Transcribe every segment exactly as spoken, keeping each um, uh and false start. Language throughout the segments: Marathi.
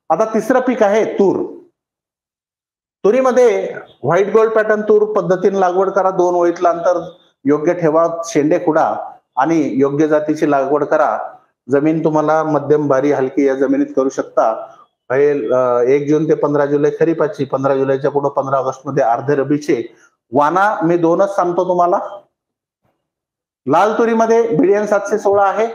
आता तिसरं पीक आहे तूर. तुरीमध्ये व्हाईट गोल्ड पॅटर्न तूर पद्धतीने लागवड करा. दोन ओळीतलं अंतर योग्य ठेवा. शेंडे खुडा आणि योग्य जातीची लागवड करा. जमीन तुम्हाला मध्यम भारी हलकी या जमिनीत करू शकता. एक जून ते पंधरा जुलै खरीपाची, पंधरा जुलैच्या पुढे पंधरा ऑगस्ट मध्ये अर्धे रबीचे. वाना मी दोनच सांगतो तुम्हाला. लाल तुरीमध्ये बिडियन सातशे सोळा आहे,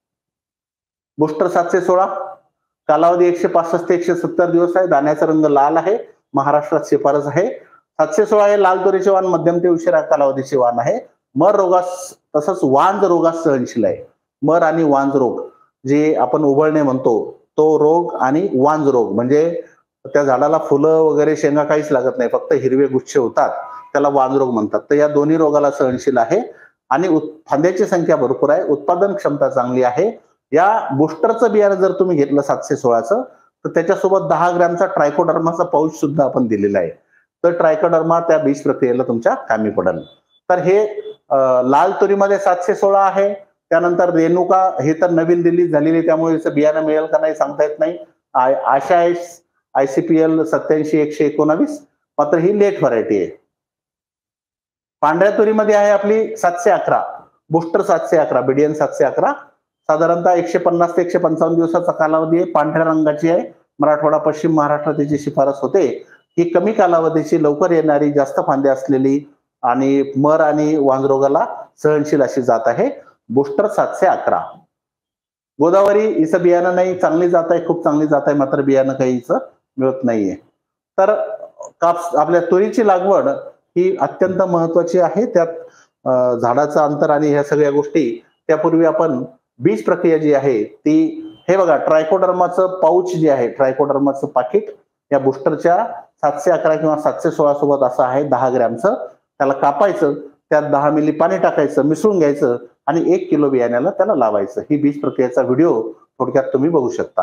बुस्टर सातशे सोळा, कालावधी एकशे पासष्ट ते एकशे सत्तर दिवस आहे. दाण्याचा रंग लाल आहे, महाराष्ट्रात शिफारस आहे. सातशे सोळा हे लाल तुरीचे वाण मध्यम ते उशिरा कालावधीचे वाण आहे. मर रोगास तसंच वांज रोगास सहनशील आहे. मर आणि वांज रोग जे आपण उबळणे म्हणतो तो रोग आणि वांज रोग म्हणजे त्या झाडाला फुलं वगैरे शेंगा काहीच लागत नाही, फक्त हिरवे गुच्छ होतात, त्याला वांज रोग म्हणतात. तर या दोन्ही रोगाला सहनशील आहे आणि फांद्याची संख्या भरपूर आहे, उत्पादन क्षमता चांगली आहे. या बुस्टरचं बियाणं जर तुम्ही घेतलं सातशे सोळाचं तर त्याच्यासोबत दहा ग्रॅमचा ट्रायकोडर्माचा पाऊच सुद्धा आपण दिलेला आहे. तर ट्रायकोडर्मा त्या बीज प्रक्रियेला तुमच्या कामी पडेल. तर हे लाल तुरीमध्ये सातशे सोळा आहे. त्यानंतर रेणुका हे तर नवीन दिल्लीत झालेली, त्यामुळे याचं बियाणं मिळेल का नाही सांगता येत नाही. आशा आयसीपीएल सत्याऐंशी एकशे एकोणावीस, मात्र ही लेट व्हरायटी आहे. पांढऱ्या तुरीमध्ये आहे आपली सातशे अकरा, बुस्टर सातशे अकरा, बिडियन सातशे अकरा. साधारणतः एकशे पन्नास ते एकशे पंचावन्न दिवसाचा कालावधी आहे. पांढऱ्या रंगाची आहे. मराठवाडा पश्चिम महाराष्ट्रात त्याची शिफारस होते. ही कमी कालावधीची, लवकर येणारी, जास्त फांद्या असलेली आणि मर आणि वांजरोगाला सहनशील अशी जात आहे बुस्टर सातशे अकरा. गोदावरी हिचं बियाणं नाही, चांगली जात आहे, खूप चांगली जात आहे, मात्र बियाणं काही हिचं मिळत नाहीये. तर काप आपल्या तुरीची लागवड ही अत्यंत महत्वाची आहे. त्यात झाडाचं अंतर आणि ह्या सगळ्या गोष्टी. त्यापूर्वी आपण बीज प्रक्रिया जी आहे ती, हे बघा ट्रायकोडर्माचं पाऊच जे आहे, ट्रायकोडर्माचं पाकिट या बुस्टरच्या सातशे अकरा किंवा सातशे सोळा सोबत असं आहे दहा ग्रॅमचं. त्याला कापायचं, त्यात दहा मिली पाणी टाकायचं, मिसळून घ्यायचं आणि एक किलो बियाण्याला त्याला लावायचं. ही बीज प्रक्रियेचा व्हिडिओ थोडक्यात तुम्ही बघू शकता.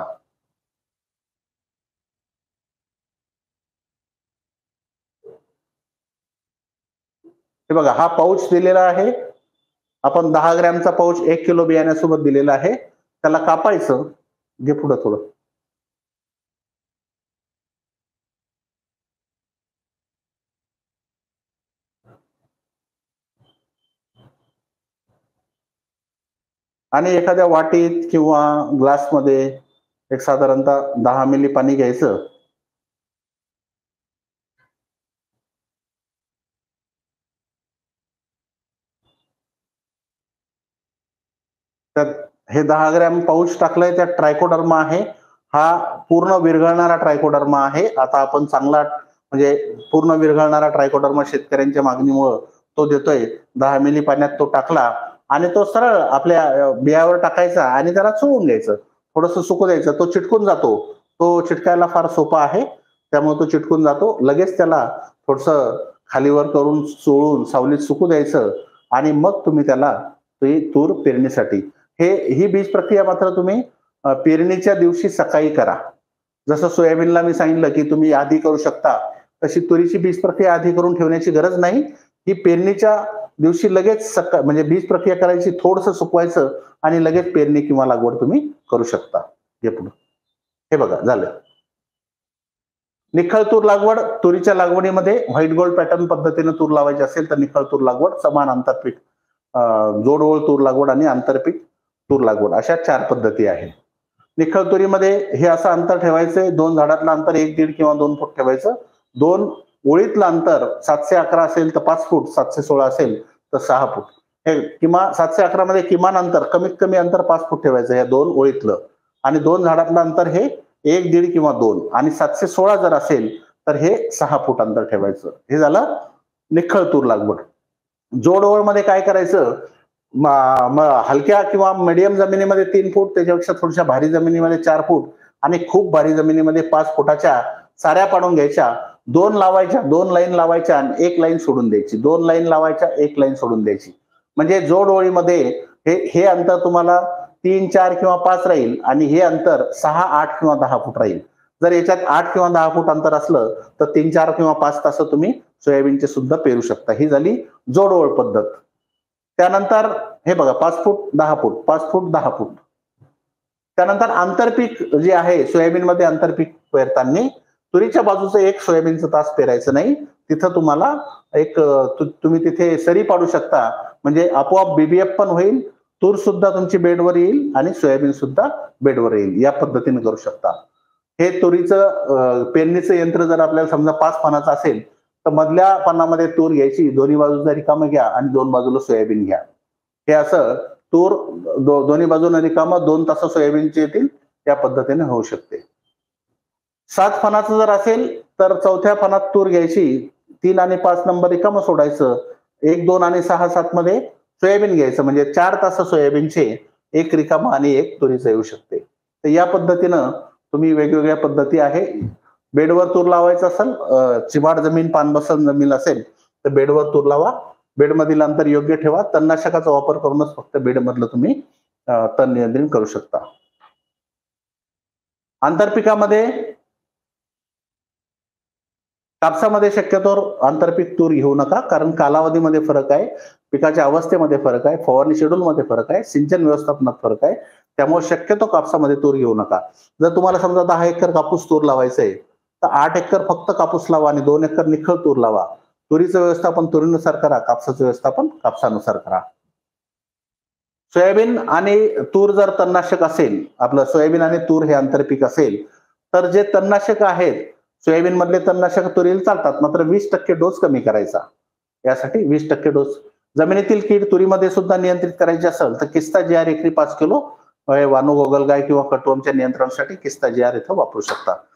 हे बघा हा पाऊच दिलेला आहे. आपण दहा ग्रॅमचा पाऊच एक किलो बियाण्यासोबत दिलेला आहे. त्याला कापायचं. घे पुढं थोडं. आणि एखाद्या वाटीत किंवा ग्लासमध्ये एक साधारणतः दहा मिली पाणी घ्यायचं. त्यात हे दहा ग्रॅम पाऊच टाकलंय. त्यात ट्रायकोडर्मा आहे. हा पूर्ण विरघळणारा ट्रायकोडर्मा आहे. आता आपण चांगला म्हणजे पूर्ण विरघळणारा ट्रायकोडर्मा शेतकऱ्यांच्या मागणीमुळे तो देतोय. दहा मिली पाण्यात तो टाकला आणि तो सरळ आपल्या बियावर टाकायचा आणि त्याला चोळून घ्यायचं, थोडंसं सुकू द्यायचं. तो चिटकून जातो. तो चिटकायला फार सोपा आहे, त्यामुळे तो चिटकून जातो. लगेच त्याला थोडंसं खालीवर करून चोळून सावलीत सुकू द्यायचं आणि मग तुम्ही त्याला तूर पेरणीसाठी. हे ही बीज प्रक्रिया मात्र तुम्ही पेरणीच्या दिवशी सकाळी करा. जसं सोयाबीनला मी सांगितलं की तुम्ही आधी करू शकता, तशी तुरीची बीज प्रक्रिया आधी करून ठेवण्याची गरज नाही. ही पेरणीच्या दिवशी लगेच सकाळ म्हणजे बीज प्रक्रिया करायची, थोडंसं सुकवायचं आणि लगेच पेरणी किंवा लागवड तुम्ही करू शकता. हे पुढे हे बघा झालं. निखळ तूर लागवड. तुरीच्या लागवडीमध्ये व्हाईट गोल्ड पॅटर्न पद्धतीने तूर लावायची असेल तर निखळ तूर लागवड, समान आंतरपीक जोडओळ तूर लागवड आणि आंतरपीक तूर लागवड अशा चार पद्धती आहेत. निखळ तुरीमध्ये हे असं अंतर ठेवायचंय. दोन झाडातलं अंतर एक दीड किंवा दोन फूट ठेवायचं. दोन ओळीतलं अंतर सातशे अकरा असेल तर पाच फूट, सातशे सोळा असेल तर सहा फूट. हे किमान सातशे अकरा मध्ये किमान अंतर, कमीत कमी अंतर पाच फूट ठेवायचं या दोन ओळीतलं. आणि दोन झाडातलं अंतर हे एक दीड किंवा दोन आणि सातशे सोळा जर असेल तर हे सहा फूट अंतर ठेवायचं. हे झालं निखळ तूर लागवड. जोडओळ मध्ये काय करायचं, हलक्या किंवा मीडियम जमिनीमध्ये तीन फूट, त्याच्यापेक्षा थोड्याशा भारी जमिनीमध्ये चार फूट आणि खूप भारी जमिनीमध्ये पाच फुटाच्या साऱ्या पाडून घ्यायच्या. दोन लावायच्या, दोन लाईन लावायच्या आणि एक लाईन सोडून द्यायची. दोन लाईन लावायच्या, एक लाईन सोडून द्यायची. म्हणजे जोड ओळीमध्ये हे हे अंतर तुम्हाला तीन चार किंवा पाच राहील आणि हे अंतर सहा आठ किंवा दहा फूट राहील. जर याच्यात आठ किंवा दहा फूट अंतर असलं तर तीन चार किंवा पाच तास तुम्ही सोयाबीनचे सुद्धा पेरू शकता. ही झाली जोडओळ पद्धत. त्यानंतर हे बघा पाच फूट दहा फूट, पाच फूट दहा फूट. त्यानंतर आंतरपीक जे आहे सोयाबीन मध्ये आंतरपीक पेरताना तुरीच्या बाजूचं एक सोयाबीनचं तास पेरायचं नाही. तिथं तुम्हाला एक तुम्ही तिथे सरी पाडू शकता, म्हणजे आपोआप बीबीएफ पण होईल, तूर सुद्धा तुमची बेडवर येईल आणि सोयाबीन सुद्धा बेडवर येईल. या पद्धतीने करू शकता. हे तुरीचं पेरणीचं यंत्र जर आपल्याला समजा पाच पानाचं असेल तर मधल्या पानामध्ये तूर घ्यायची, दोन्ही बाजूला रिकामं घ्या आणि दोन बाजूला सोयाबीन घ्या. हे असं तूर दो, दोन्ही बाजूला रिकामं दोन तास सोयाबीनचे येतील. त्या पद्धतीने होऊ शकते. सात पानाचं जर असेल तर चौथ्या पानात तूर घ्यायची, तीन आणि पाच नंबर रिकामं सोडायचं, एक दोन आणि सहा सात मध्ये सोयाबीन घ्यायचं, म्हणजे चार तास सोयाबीनचे एक रिकामं आणि एक तुरीचं येऊ शकते. तर या पद्धतीनं तुम्ही वेगवेगळ्या पद्धती आहे. बेडवर तूर लावायचं असेल, चिबाड जमीन पानबसन जमीन असेल तर बेडवर तूर लावा. बेडमधील अंतर योग्य ठेवा. तणनाशकाचा वापर करूनच फक्त बेडमधलं तुम्ही तण नियंत्रण करू शकता. आंतरपिकामध्ये कापसामध्ये शक्यतोवर आंतरपीक तूर घेऊ नका, कारण कालावधीमध्ये फरक आहे, पिकाच्या अवस्थेमध्ये फरक आहे, फवारणी शेड्यूलमध्ये फरक आहे, सिंचन व्यवस्थापनात फरक आहे. त्यामुळे शक्यतो कापसामध्ये तूर घेऊ नका. जर तुम्हाला समजा दहा एकर कापूस तूर लावायचं आहे तर आठ एकर फक्त कापूस लावा आणि दोन एकर निखळ तूर लावा. तुरीचं व्यवस्थापन तुरीनुसार करा, कापसाचं व्यवस्थापन कापसानुसार करा. सोयाबीन आणि तूर जर तणनाशक असेल, आपलं सोयाबीन आणि तूर हे आंतरपीक असेल तर जे तणनाशक आहेत सोयाबीन मधले तणनाशक तुरीला चालतात, मात्र वीस टक्के डोस कमी करायचा. यासाठी वीस टक्के डोस. जमिनीतील कीड तुरीमध्ये सुद्धा नियंत्रित करायची असेल तर किस्ता जी आर एकरी पाच किलो वानू गोगलगाय किंवा कटवर्मच्या नियंत्रणासाठी किस्ता जी आर इथं वापरू शकता.